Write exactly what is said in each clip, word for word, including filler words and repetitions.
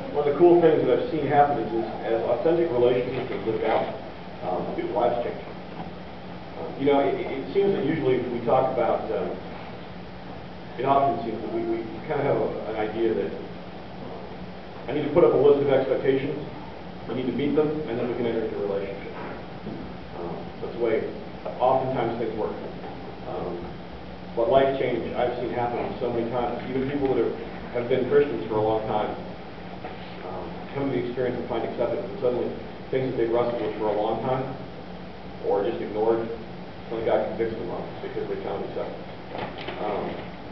one of the cool things that I've seen happen is, is as authentic relationships are lived out, um, people's lives change. Um, you know, it, it seems that usually we talk about, um, it often seems that we, we kind of have a, an idea that I need to put up a list of expectations, we need to meet them, and then we can enter into a relationship. Um, that's the way oftentimes things work. Um, but life change I've seen happen so many times, even people that have, have been Christians for a long time, um, come to the experience and find acceptance, and suddenly things that they've wrestled with for a long time, or just ignored, suddenly God convicts them of because they found acceptance. Um,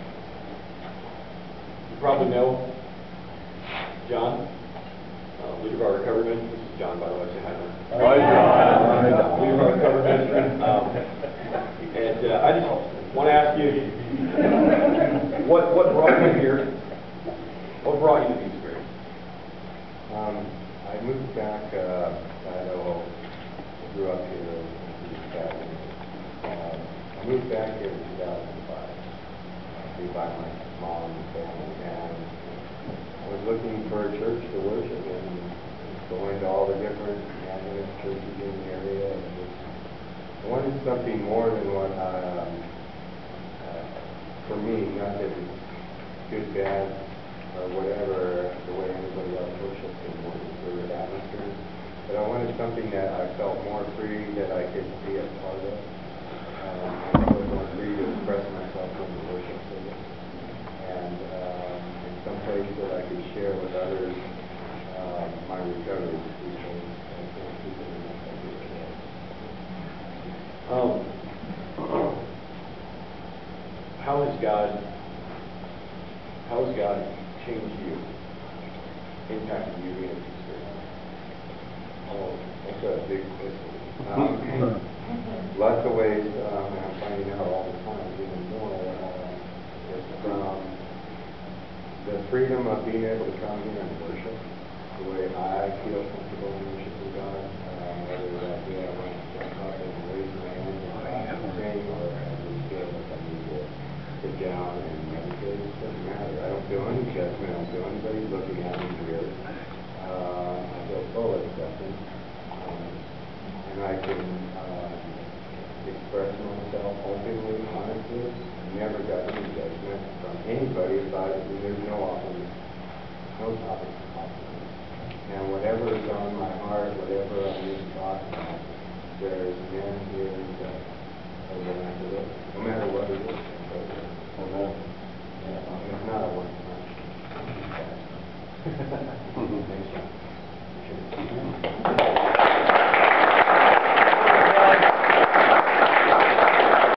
you probably know John, uh, leader of our recovery ministry. This is John, by the way. Say hi, man. Hi, John. Leader of our recovery ministry. Um, and uh, I just want to ask you, what what brought you here? What brought you to the experience? Um, I moved back uh, to Idaho. I grew up here in the Academy. Um, I moved back here in two thousand five. Uh, by my mom and family, and I was looking for a church to worship in, and going to all the different Adventist churches in the area. And just, I wanted something more than what, um, uh, for me, not that it's good, bad, or whatever, the way everybody else worships in more conservative atmosphere, but I wanted something that I felt more free, that I could be a part of. Um, I felt more free to express myself in the worship service, and um, in some place that I could share with others um, my recovery, because I can't keep it in my head. Um, how has God, how has God changed you, impacted you in this experience? Oh, that's a big question. Um, lots of ways, um, and I'm finding out all the time, even more. Uh, it's from the freedom of being able to come here and worship the way I feel comfortable in worshiping God, um, whether that be I want to jump up and raise my hand and sing, or I just feel like I need to sit down and meditate. It doesn't matter. I don't feel any judgment. I don't feel anybody looking at me weird. Uh, I feel full acceptance. Um, and I can uh, express myself openly, honestly. Never got any judgment from anybody about it, and there's no offense, no topic of offense. And whatever is on my heart, whatever I need to talk about, there's men here that are willing to listen, no matter what it is. Amen. Yeah, it's not a one-punch.